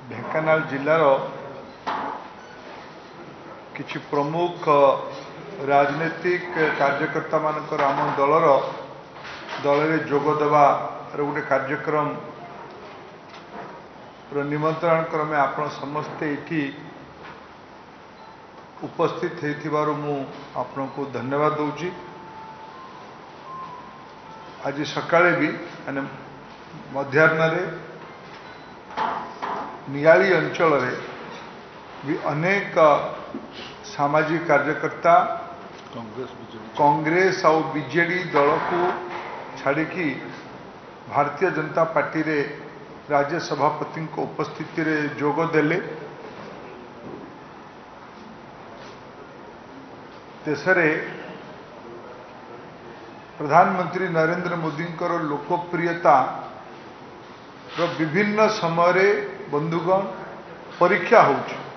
ढेंकानाल जिलार किछि प्रमुख राजनीतिक कार्यकर्ता मानकर आम दल रे जोग देवार गोटे कार्यक्रम निमंत्रण क्रमे आपण समस्ते इठी उपस्थित होइथिबारु मु आपनको धन्यवाद दूची। आज सकाळे भी माने मध्याह्न नियाली अंचल रे भी अनेक सामाजिक कार्यकर्ता कांग्रेस और बीजेडी दल को छाड़िकी भारतीय जनता पार्टी रे राज्य सभापति उपस्थिति रे जोग देले। देशरे प्रधानमंत्री नरेंद्र मोदी लोकप्रियता विभिन्न समय बंधुगण परीक्षा होउछि।